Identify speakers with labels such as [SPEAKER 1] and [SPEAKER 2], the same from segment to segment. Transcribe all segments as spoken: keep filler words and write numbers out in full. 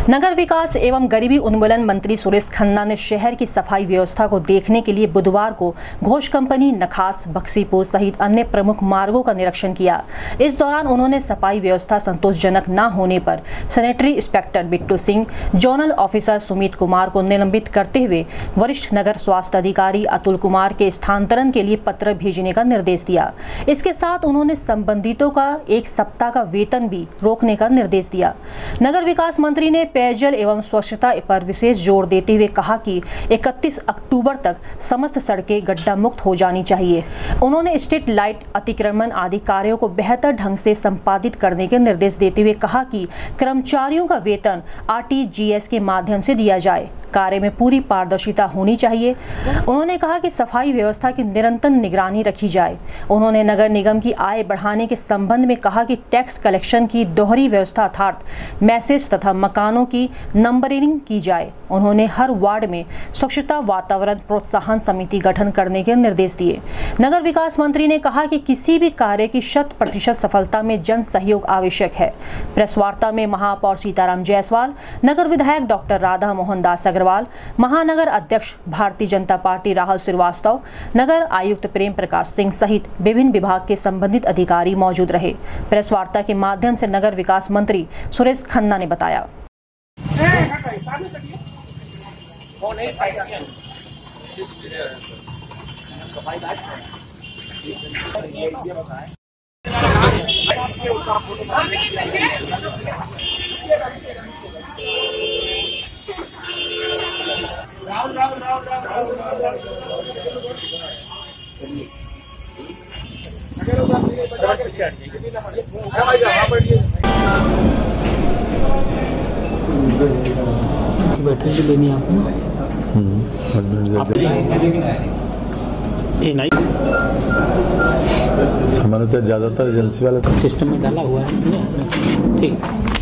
[SPEAKER 1] नगर विकास एवं गरीबी उन्मूलन मंत्री सुरेश खन्ना ने शहर की सफाई व्यवस्था को देखने के लिए बुधवार को घोष कंपनी, नखास, बक्सीपुर सहित अन्य प्रमुख मार्गों का निरीक्षण किया। इस दौरान उन्होंने सफाई व्यवस्था संतोषजनक न होने पर sanitary inspector Bittu Singh, zonal officer Sumit Kumar को निलंबित करते हुए वरिष्ठ नगर स्वास्थ्य अधिकारी अतुल कुमार के स्थानांतरण के लिए पत्र भेजने का निर्देश दिया। इसके साथ उन्होंने संबंधितों का एक सप्ताह का वेतन भी रोकने का निर्देश दिया। नगर विकास मंत्री ने पेयजल एवं स्वच्छता पर विशेष जोर देते हुए कहा कि इकतीस अक्टूबर तक समस्त सड़कें गड्ढा मुक्त हो जानी चाहिए। उन्होंने स्ट्रीट लाइट, अतिक्रमण आदि कार्यों को बेहतर ढंग से संपादित करने के निर्देश देते हुए कहा कि कर्मचारियों का वेतन आर टी जी एस के माध्यम से दिया जाए। कार्य में पूरी पारदर्शिता होनी चाहिए। उन्होंने कहा कि सफाई व्यवस्था की निरंतर निगरानी रखी जाए। उन्होंने नगर निगम की आय बढ़ाने के संबंध में कहा कि टैक्स कलेक्शन की दोहरी व्यवस्था अर्थात मैसेज तथा मकानों की नंबरिंग की जाए। उन्होंने हर वार्ड में स्वच्छता वातावरण प्रोत्साहन समिति गठन करने के निर्देश दिए। नगर विकास मंत्री ने कहा कि किसी भी कार्य की शत प्रतिशत सफलता में जन सहयोग आवश्यक है। प्रेस वार्ता में महापौर सीताराम जायसवाल, नगर विधायक डॉक्टर राधा मोहन दास अग्रवाल, महानगर अध्यक्ष भारतीय जनता पार्टी राहुल श्रीवास्तव, नगर आयुक्त प्रेम प्रकाश सिंह सहित विभिन्न विभाग के संबंधित अधिकारी मौजूद रहे। प्रेस वार्ता के माध्यम से नगर विकास मंत्री सुरेश खन्ना ने बताया।
[SPEAKER 2] राहुल राहुल राहुल राहुल
[SPEAKER 3] बैठक भी लेनी आपको नहीं
[SPEAKER 4] सामान्यतः ज्यादातर एजेंसी वाले
[SPEAKER 3] सिस्टम में डाला हुआ है। ठीक,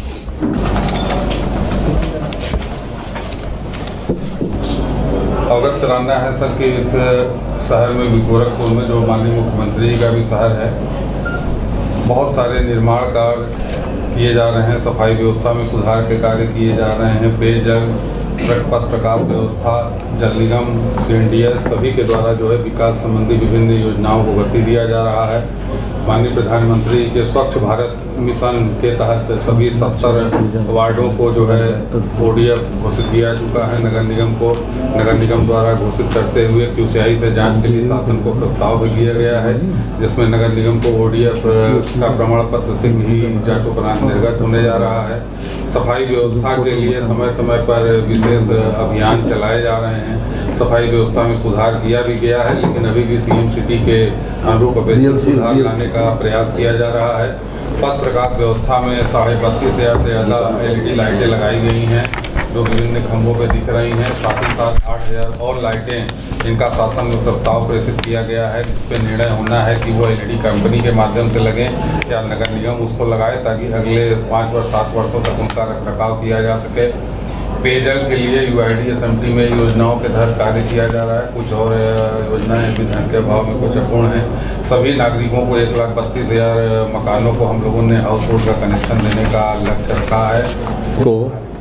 [SPEAKER 5] अवगत कराना है सर कि इस शहर में गोरखपुर में जो माननीय मुख्यमंत्री जी का भी शहर है, बहुत सारे निर्माण कार्य किए जा रहे हैं, सफाई व्यवस्था में सुधार के कार्य किए जा रहे हैं। पेयजल, सड़क पथ प्रकार व्यवस्था, Jal Nigam, C N D S सभी के द्वारा जो है विकास संबंधी विभिन्न योजनाओं को गति दिया जा रहा है। माननीय प्रधानमंत्री के स्वच्छ भारत मिशन के तहत सभी सत्तर वार्डों को जो है ओ डी एफ घोषित किया चुका है। नगर निगम को नगर निगम द्वारा घोषित करते हुए क्यू सी आई से जांच के लिए शासन को प्रस्ताव भी दिया गया है, जिसमें नगर निगम को ओ डी एफ का प्रमाण पत्र से भी जांच उपरांत निर्गत होने जा रहा है। सफाई व्यवस्था के लिए समय समय पर विशेष अभियान चलाए जा रहे हैं। सफाई व्यवस्था में सुधार किया भी गया है, लेकिन अभी भी सी एम सिटी के अनुरूप अपेक्षित सुधार लाने का प्रयास किया जा रहा है। पथ प्रकाश व्यवस्था में साढ़े बत्तीस हजार से ज़्यादा एल ई डी लाइटें लगाई गई हैं, जो विभिन्न खंभों पर दिख रही हैं। साथ ही साथ आठ हजार और लाइटें जिनका शासन में प्रस्ताव प्रेषित किया गया है, जिस पर निर्णय होना है कि वो एल ई डी कंपनी के माध्यम से लगें या नगर निगम उसको लगाए, ताकि अगले पाँच वर्ष सात वर्षों तक उनका रख रखाव किया जा सके। पेयजल के लिए U I D S M T में योजनाओं के तहत कार्य किया जा रहा है। कुछ और योजनाएं भी धन के अभाव में कुछ अपूर्ण हैं। सभी नागरिकों को एक लाख बत्तीस हजार मकानों को हम लोगों ने हाउस होल्ड का कनेक्शन देने का लक्ष्य रखा है।
[SPEAKER 4] को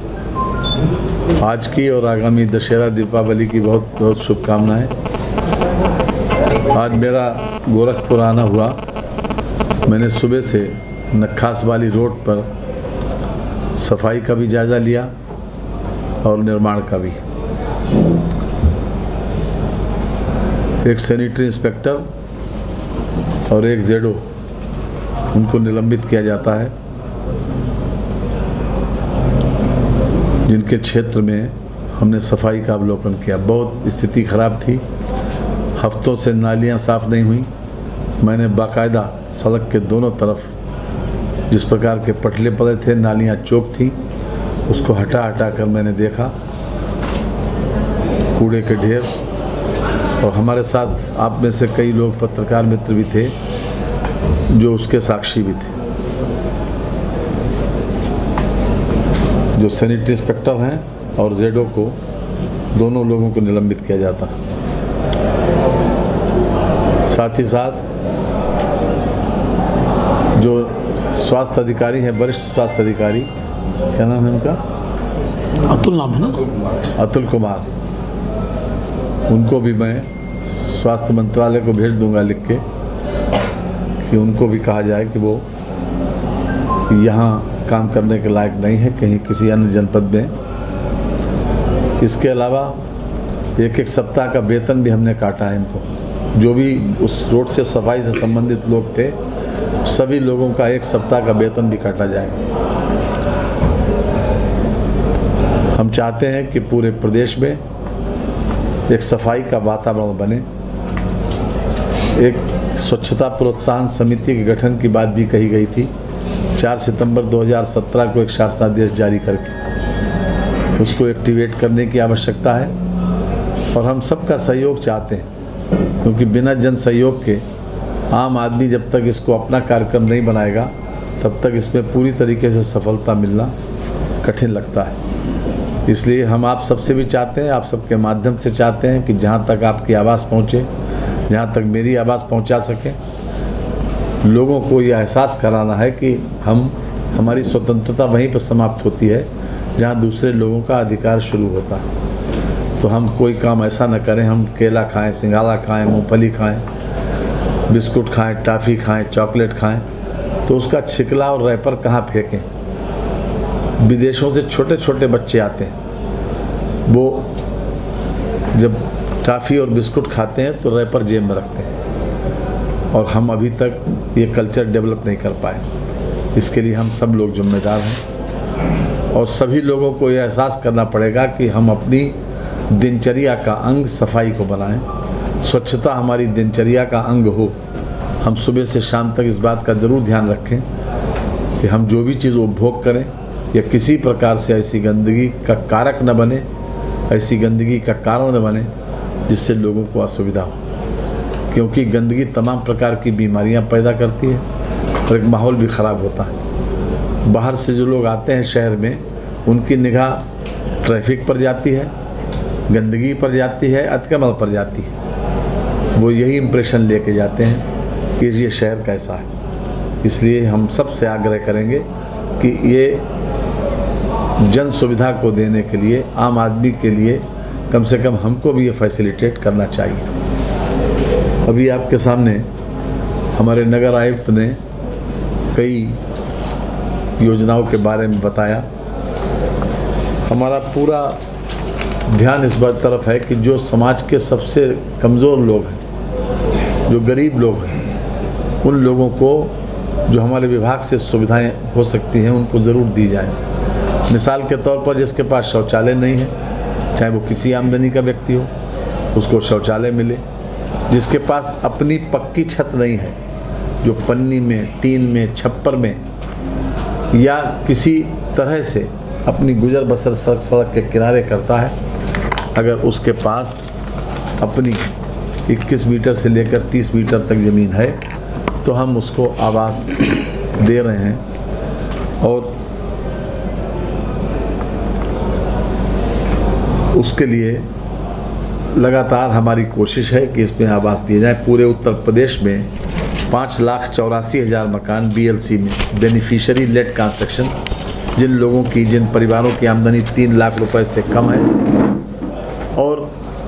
[SPEAKER 4] आज की और आगामी दशहरा दीपावली की बहुत बहुत शुभकामनाएं। आज मेरा गोरखपुर आना हुआ। मैंने सुबह से नखास वाली रोड पर सफाई का भी जायज़ा लिया और निर्माण का भी। एक सैनिटरी इंस्पेक्टर और एक जेडो, उनको निलंबित किया जाता है, जिनके क्षेत्र में हमने सफाई का अवलोकन किया। बहुत स्थिति खराब थी, हफ्तों से नालियां साफ नहीं हुई। मैंने बाकायदा सड़क के दोनों तरफ जिस प्रकार के पटले पड़े थे, नालियां चौक थी, उसको हटा हटा कर मैंने देखा, कूड़े के ढेर। और हमारे साथ आप में से कई लोग पत्रकार मित्र भी थे जो उसके साक्षी भी थे। जो सैनिटरी इंस्पेक्टर हैं और जेडो को, दोनों लोगों को निलंबित किया जाता। साथ ही साथ जो स्वास्थ्य अधिकारी हैं, वरिष्ठ स्वास्थ्य अधिकारी, क्या नाम है उनका,
[SPEAKER 3] अतुल नाम है ना?
[SPEAKER 5] अतुल कुमार।
[SPEAKER 4] अतुल कुमार, उनको भी मैं स्वास्थ्य मंत्रालय को भेज दूंगा लिख के कि उनको भी कहा जाए कि वो यहाँ काम करने के लायक नहीं है, कहीं किसी अन्य जनपद में। इसके अलावा एक एक सप्ताह का वेतन भी हमने काटा है इनको। जो भी उस रोड से सफाई से संबंधित लोग थे, सभी लोगों का एक सप्ताह का वेतन भी काटा जाएगा। हम चाहते हैं कि पूरे प्रदेश में एक सफाई का वातावरण बने। एक स्वच्छता प्रोत्साहन समिति के गठन की बात भी कही गई थी। चार सितंबर दो हज़ार सत्रह को एक शासनादेश जारी करके उसको एक्टिवेट करने की आवश्यकता है और हम सबका सहयोग चाहते हैं, क्योंकि बिना जन सहयोग के आम आदमी जब तक इसको अपना कार्यक्रम नहीं बनाएगा तब तक इसमें पूरी तरीके से सफलता मिलना कठिन लगता है। इसलिए हम आप सबसे भी चाहते हैं, आप सबके माध्यम से चाहते हैं कि जहाँ तक आपकी आवाज़ पहुँचे, जहाँ तक मेरी आवाज़ पहुँचा सकें, लोगों को यह एहसास कराना है कि हम हमारी स्वतंत्रता वहीं पर समाप्त होती है जहाँ दूसरे लोगों का अधिकार शुरू होता है। तो हम कोई काम ऐसा न करें, हम केला खाएं, सिंघाड़ा खाएं, मूंगफली खाएं, बिस्कुट खाएं, टॉफ़ी खाएं, चॉकलेट खाएं, तो उसका छिकला और रैपर कहाँ फेंकें। विदेशों से छोटे छोटे बच्चे आते हैं, वो जब टॉफ़ी और बिस्कुट खाते हैं तो रैपर जेब में रखते हैं, और हम अभी तक ये कल्चर डेवलप नहीं कर पाए। इसके लिए हम सब लोग जिम्मेदार हैं और सभी लोगों को ये एहसास करना पड़ेगा कि हम अपनी दिनचर्या का अंग सफाई को बनाएं। स्वच्छता हमारी दिनचर्या का अंग हो। हम सुबह से शाम तक इस बात का ज़रूर ध्यान रखें कि हम जो भी चीज़ उपभोग करें या किसी प्रकार से ऐसी गंदगी का कारक न बने, ऐसी गंदगी का कारण न बने जिससे लोगों को असुविधा हो, क्योंकि गंदगी तमाम प्रकार की बीमारियां पैदा करती है और एक माहौल भी ख़राब होता है। बाहर से जो लोग आते हैं शहर में, उनकी निगाह ट्रैफिक पर जाती है, गंदगी पर जाती है, अतिक्रमण पर जाती है। वो यही इम्प्रेशन लेके जाते हैं कि ये शहर कैसा है। इसलिए हम सब से आग्रह करेंगे कि ये जन सुविधा को देने के लिए, आम आदमी के लिए कम से कम हमको भी ये फैसिलिटेट करना चाहिए। अभी आपके सामने हमारे नगर आयुक्त ने कई योजनाओं के बारे में बताया। हमारा पूरा ध्यान इस बात तरफ है कि जो समाज के सबसे कमज़ोर लोग हैं, जो गरीब लोग हैं, उन लोगों को जो हमारे विभाग से सुविधाएं हो सकती हैं उनको ज़रूर दी जाए। मिसाल के तौर पर जिसके पास शौचालय नहीं है, चाहे वो किसी आमदनी का व्यक्ति हो, उसको शौचालय मिले। जिसके पास अपनी पक्की छत नहीं है, जो पन्नी में, टीन में, छप्पर में या किसी तरह से अपनी गुजर बसर सड़क सड़क के किनारे करता है, अगर उसके पास अपनी इक्कीस मीटर से लेकर तीस मीटर तक ज़मीन है तो हम उसको आवास दे रहे हैं। और उसके लिए लगातार हमारी कोशिश है कि इसमें आवास दिए जाए। पूरे उत्तर प्रदेश में पाँच लाख चौरासी हज़ार मकान बीएलसी में, बेनिफिशियरी लेड कंस्ट्रक्शन, जिन लोगों की, जिन परिवारों की आमदनी तीन लाख रुपए से कम है और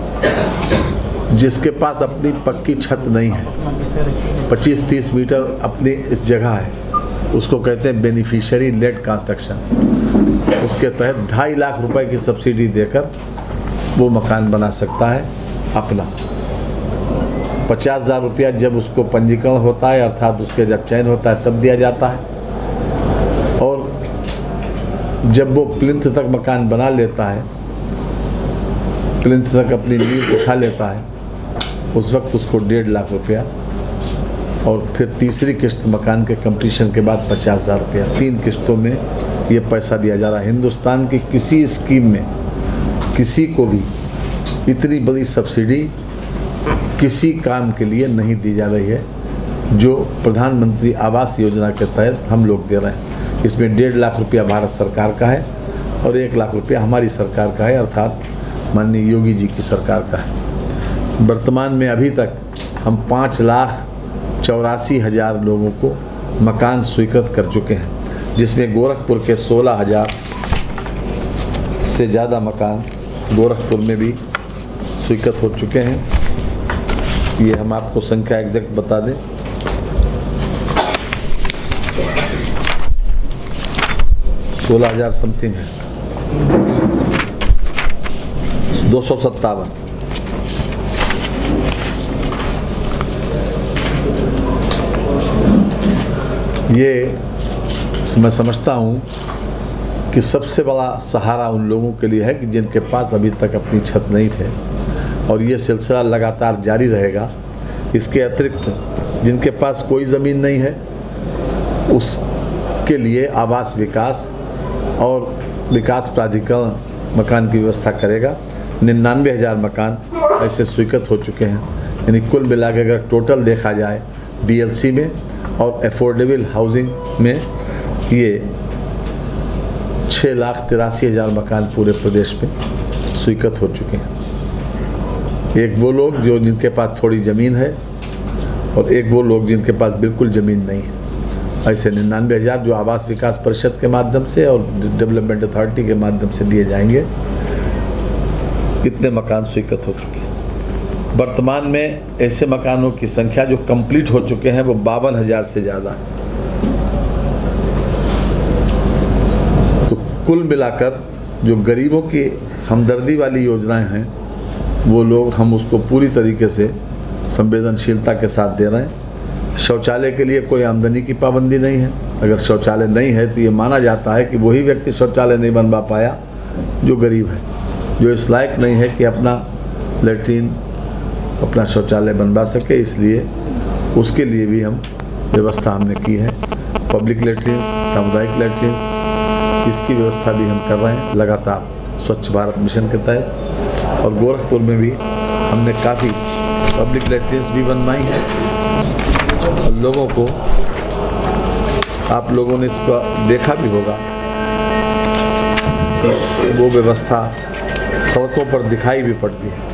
[SPEAKER 4] जिसके पास अपनी पक्की छत नहीं है, पच्चीस तीस मीटर अपनी इस जगह है, उसको कहते हैं बेनिफिशियरी लेड कंस्ट्रक्शन। उसके तहत ढाई लाख रुपए की सब्सिडी देकर वो मकान बना सकता है अपना। पचास हज़ार रुपया जब उसको पंजीकरण होता है, अर्थात उसके जब चयन होता है तब दिया जाता है, और जब वो प्लिंथ तक मकान बना लेता है, प्लिंथ तक अपनी नींव उठा लेता है, उस वक्त उसको डेढ़ लाख रुपया, और फिर तीसरी किस्त मकान के कंप्लीशन के बाद पचास हज़ार रुपया, तीन किस्तों में ये पैसा दिया जा रहा है। हिंदुस्तान की किसी स्कीम में किसी को भी इतनी बड़ी सब्सिडी किसी काम के लिए नहीं दी जा रही है जो प्रधानमंत्री आवास योजना के तहत हम लोग दे रहे हैं। इसमें डेढ़ लाख रुपया भारत सरकार का है और एक लाख रुपया हमारी सरकार का है, अर्थात माननीय योगी जी की सरकार का है। वर्तमान में अभी तक हम पाँच लाख चौरासी हज़ार लोगों को मकान स्वीकृत कर चुके हैं, जिसमें गोरखपुर के सोलह हज़ार से ज़्यादा मकान गोरखपुर में भी स्वीकृत हो चुके हैं। ये हम आपको संख्या एग्जैक्ट बता दें, सोलह हजार समथिंग है, दो सौ सत्तावन। ये मैं समझता हूँ कि सबसे बड़ा सहारा उन लोगों के लिए है कि जिनके पास अभी तक अपनी छत नहीं थे, और ये सिलसिला लगातार जारी रहेगा। इसके अतिरिक्त जिनके पास कोई ज़मीन नहीं है उसके लिए आवास विकास और विकास प्राधिकरण मकान की व्यवस्था करेगा। निन्यानवे हज़ार मकान ऐसे स्वीकृत हो चुके हैं। यानी कुल मिला के अगर टोटल देखा जाए बीएलसी में और एफोर्डेबल हाउसिंग में ये छः लाख तिरासी हज़ार मकान पूरे प्रदेश में स्वीकृत हो चुके हैं। एक वो लोग जो जिनके पास थोड़ी ज़मीन है और एक वो लोग जिनके पास बिल्कुल ज़मीन नहीं है। ऐसे निन्यानवे हज़ार जो आवास विकास परिषद के माध्यम से और डेवलपमेंट अथॉरिटी के माध्यम से दिए जाएंगे, कितने मकान स्वीकृत हो चुके हैं। वर्तमान में ऐसे मकानों की संख्या जो कंप्लीट हो चुके हैं वो बावन हज़ार से ज़्यादा है। तो कुल मिलाकर जो गरीबों की हमदर्दी वाली योजनाएं हैं वो लोग हम उसको पूरी तरीके से संवेदनशीलता के साथ दे रहे हैं। शौचालय के लिए कोई आमदनी की पाबंदी नहीं है। अगर शौचालय नहीं है तो ये माना जाता है कि वही व्यक्ति शौचालय नहीं बनवा पाया जो गरीब है, जो इस लायक नहीं है कि अपना लेट्रिन अपना शौचालय बनवा सके। इसलिए उसके लिए भी हम व्यवस्था हमने की है। पब्लिक लेट्रिन, सामुदायिक लेट्रिन, इसकी व्यवस्था भी हम कर रहे हैं लगातार स्वच्छ भारत मिशन के तहत। और गोरखपुर में भी हमने काफ़ी पब्लिक लेट्रिन भी बनवाई हैं। और लोगों को, आप लोगों ने इसका देखा भी होगा, वो व्यवस्था सड़कों पर दिखाई भी पड़ती है।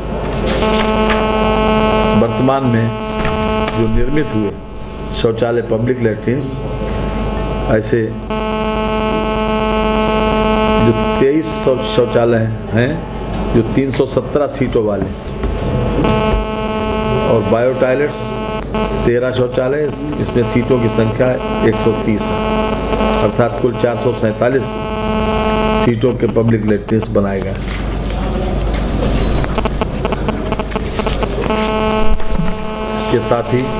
[SPEAKER 4] वर्तमान में जो निर्मित हुए शौचालय पब्लिक लेट्रिन्स, ऐसे जो तेईस सौ शौचालय हैं जो तीन सौ सत्रह सीटों वाले, और बायो टॉयलेट्स तेरह शौचालय, इसमें सीटों की संख्या एक सौ तीस है, अर्थात कुल चार सौ सैंतालीस सीटों के पब्लिक लेट्रिन्स बनाए गए। इसके साथ ही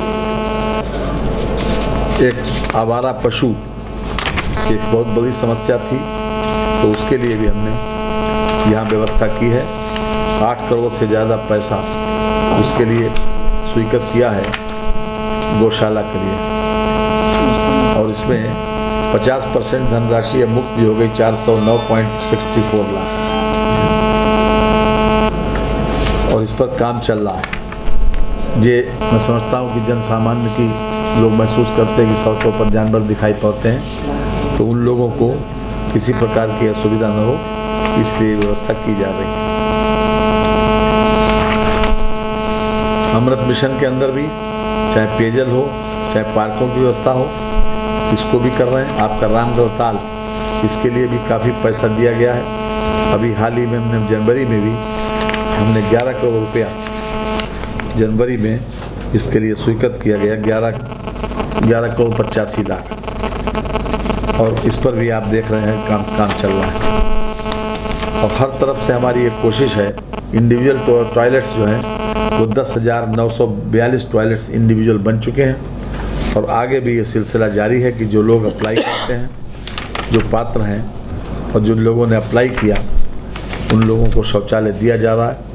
[SPEAKER 4] एक आवारा पशु की एक बहुत बड़ी समस्या थी, तो उसके लिए भी हमने यहाँ व्यवस्था की है। आठ करोड़ से ज़्यादा पैसा उसके लिए स्वीकृत किया है गौशाला के लिए, और इसमें पचास परसेंट धनराशि अब मुक्त भी हो गई, चार सौ नौ पॉइंट सिक्सटी फोर लाख, और इस पर काम चल रहा है। ये मैं समझता हूँ कि जन सामान्य की लोग महसूस करते हैं कि सड़कों पर जानवर दिखाई पड़ते हैं, तो उन लोगों को किसी प्रकार की असुविधा न हो, इसलिए व्यवस्था की जा रही है। अमृत मिशन के अंदर भी चाहे पेयजल हो, चाहे पार्कों की व्यवस्था हो, इसको भी कर रहे हैं। आपका रामगढ़ ताल, इसके लिए भी काफ़ी पैसा दिया गया है। अभी हाल ही में हमने जनवरी में भी हमने ग्यारह करोड़ रुपया जनवरी में इसके लिए स्वीकृत किया गया, ग्यारह ग्यारह करोड़ पचासी लाख, और इस पर भी आप देख रहे हैं काम काम चल रहा है। और हर तरफ से हमारी एक कोशिश है, इंडिविजुअल टॉयलेट्स जो हैं वो दस हज़ार नौ सौ बयालीस टॉयलेट्स इंडिविजुअल बन चुके हैं, और आगे भी ये सिलसिला जारी है कि जो लोग अप्लाई करते हैं, जो पात्र हैं, और जो लोगों ने अप्लाई किया उन लोगों को शौचालय दिया जा रहा है।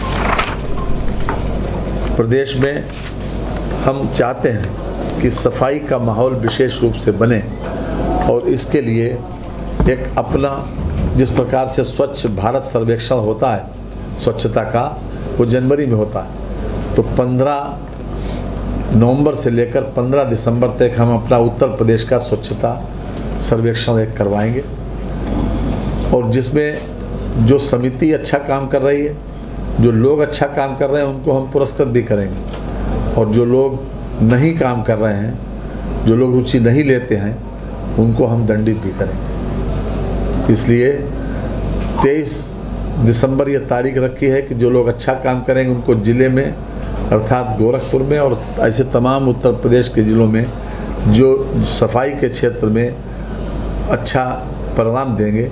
[SPEAKER 4] प्रदेश में हम चाहते हैं कि सफाई का माहौल विशेष रूप से बने, और इसके लिए एक अपना जिस प्रकार से स्वच्छ भारत सर्वेक्षण होता है स्वच्छता का, वो जनवरी में होता है। तो पंद्रह नवंबर से लेकर पंद्रह दिसंबर तक हम अपना उत्तर प्रदेश का स्वच्छता सर्वेक्षण एक करवाएंगे, और जिसमें जो समिति अच्छा काम कर रही है, जो लोग अच्छा काम कर रहे हैं, उनको हम पुरस्कृत भी करेंगे, और जो लोग नहीं काम कर रहे हैं, जो लोग रुचि नहीं लेते हैं, उनको हम दंडित भी करेंगे। इसलिए तेईस दिसंबर ये तारीख रखी है कि जो लोग अच्छा काम करेंगे उनको ज़िले में अर्थात गोरखपुर में और ऐसे तमाम उत्तर प्रदेश के ज़िलों में जो सफाई के क्षेत्र में अच्छा परिणाम देंगे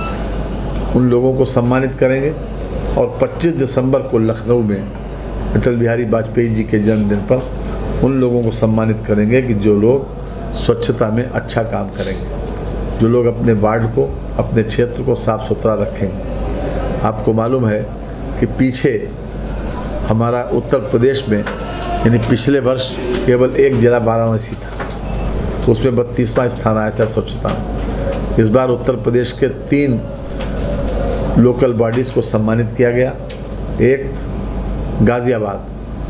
[SPEAKER 4] उन लोगों को सम्मानित करेंगे। और पच्चीस दिसंबर को लखनऊ में अटल बिहारी वाजपेयी जी के जन्मदिन पर उन लोगों को सम्मानित करेंगे कि जो लोग स्वच्छता में अच्छा काम करेंगे, जो लोग अपने वार्ड को, अपने क्षेत्र को साफ सुथरा रखेंगे। आपको मालूम है कि पीछे हमारा उत्तर प्रदेश में यानी पिछले वर्ष केवल एक जिला वाराणसी था, उसमें बत्तीसवां स्थान आया था स्वच्छता में। इस बार उत्तर प्रदेश के तीन लोकल बॉडीज़ को सम्मानित किया गया, एक गाज़ियाबाद,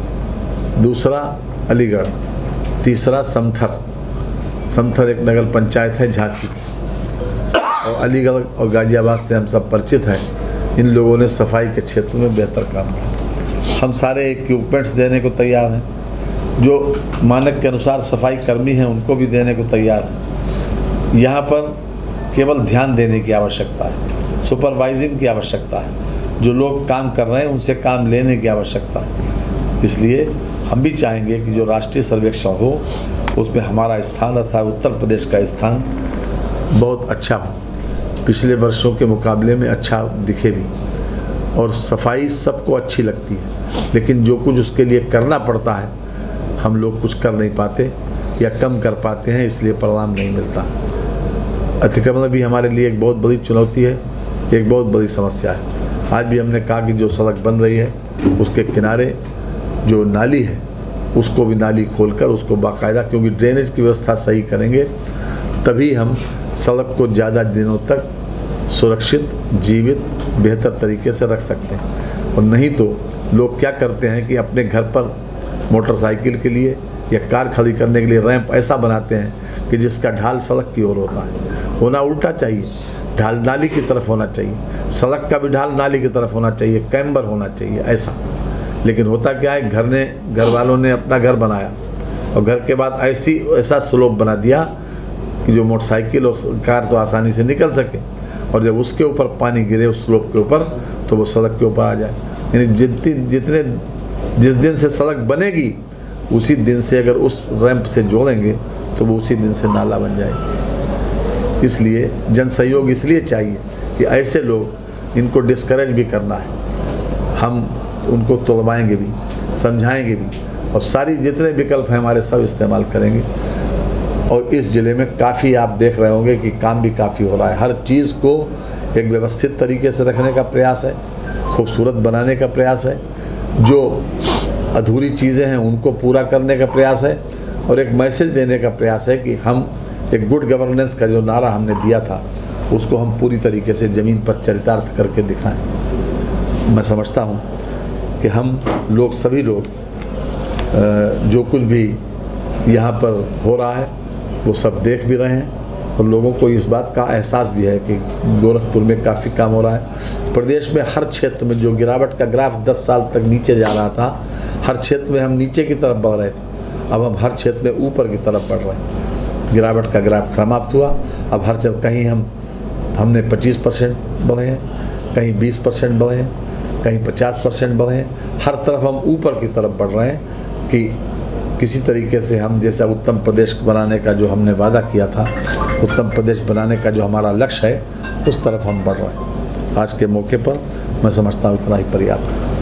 [SPEAKER 4] दूसरा अलीगढ़, तीसरा समथर। समथर एक नगर पंचायत है झांसी की, और अलीगढ़ और गाज़ियाबाद से हम सब परिचित हैं। इन लोगों ने सफाई के क्षेत्र में बेहतर काम किया। हम सारे इक्विपमेंट्स देने को तैयार हैं, जो मानक के अनुसार सफाई कर्मी हैं उनको भी देने को तैयार हैं। यहाँ पर केवल ध्यान देने की आवश्यकता है, सुपरवाइजिंग की आवश्यकता है, जो लोग काम कर रहे हैं उनसे काम लेने की आवश्यकता है। इसलिए हम भी चाहेंगे कि जो राष्ट्रीय सर्वेक्षण हो उसमें हमारा स्थान अर्थात उत्तर प्रदेश का स्थान बहुत अच्छा हो, पिछले वर्षों के मुकाबले में अच्छा दिखे भी। और सफाई सबको अच्छी लगती है, लेकिन जो कुछ उसके लिए करना पड़ता है हम लोग कुछ कर नहीं पाते या कम कर पाते हैं, इसलिए परिणाम नहीं मिलता। अतिक्रमण भी हमारे लिए एक बहुत बड़ी चुनौती है, एक बहुत बड़ी समस्या है। आज भी हमने कहा कि जो सड़क बन रही है उसके किनारे जो नाली है उसको भी नाली खोलकर उसको बाकायदा, क्योंकि ड्रेनेज की व्यवस्था सही करेंगे तभी हम सड़क को ज़्यादा दिनों तक सुरक्षित, जीवित, बेहतर तरीके से रख सकते हैं। और नहीं तो लोग क्या करते हैं कि अपने घर पर मोटरसाइकिल के लिए या कार खड़ी करने के लिए रैंप ऐसा बनाते हैं कि जिसका ढाल सड़क की ओर होता है। होना उल्टा चाहिए, ढाल नाली की तरफ होना चाहिए, सड़क का भी ढाल नाली की तरफ होना चाहिए, कैम्बर होना चाहिए ऐसा। लेकिन होता क्या है, घर ने घर वालों ने अपना घर बनाया और घर के बाद ऐसी ऐसा स्लोप बना दिया कि जो मोटरसाइकिल और कार तो आसानी से निकल सके, और जब उसके ऊपर पानी गिरे उस स्लोप के ऊपर तो वो सड़क के ऊपर आ जाए। यानी जितनी जितने जिस दिन से सड़क बनेगी उसी दिन से अगर उस रैंप से जोड़ेंगे तो वो उसी दिन से नाला बन जाएगी। इसलिए जन सहयोग इसलिए चाहिए कि ऐसे लोग, इनको डिस्करेज भी करना है, हम उनको तोड़वाएंगे भी, समझाएंगे भी, और सारी जितने विकल्प हैं हमारे सब इस्तेमाल करेंगे। और इस ज़िले में काफ़ी आप देख रहे होंगे कि काम भी काफ़ी हो रहा है। हर चीज़ को एक व्यवस्थित तरीके से रखने का प्रयास है, खूबसूरत बनाने का प्रयास है, जो अधूरी चीज़ें हैं उनको पूरा करने का प्रयास है, और एक मैसेज देने का प्रयास है कि हम एक गुड गवर्नेंस का जो नारा हमने दिया था उसको हम पूरी तरीके से ज़मीन पर चरितार्थ करके दिखाएं। मैं समझता हूँ कि हम लोग, सभी लोग, जो कुछ भी यहाँ पर हो रहा है वो सब देख भी रहे हैं, और लोगों को इस बात का एहसास भी है कि गोरखपुर में काफ़ी काम हो रहा है। प्रदेश में हर क्षेत्र में जो गिरावट का ग्राफ दस साल तक नीचे जा रहा था, हर क्षेत्र में हम नीचे की तरफ बढ़ रहे थे, अब हम हर क्षेत्र में ऊपर की तरफ बढ़ रहे हैं। गिरावट का ग्राफ समाप्त हुआ, अब हर जगह कहीं हम हमने पच्चीस परसेंट बढ़े हैं, कहीं बीस परसेंट बढ़े हैं, कहीं पचास परसेंट बढ़े हैं। हर तरफ हम ऊपर की तरफ बढ़ रहे हैं कि किसी तरीके से हम जैसा उत्तम प्रदेश बनाने का जो हमने वादा किया था, उत्तम प्रदेश बनाने का जो हमारा लक्ष्य है, उस तरफ हम बढ़ रहे हैं। आज के मौके पर मैं समझता हूँ इतना ही पर्याप्त है।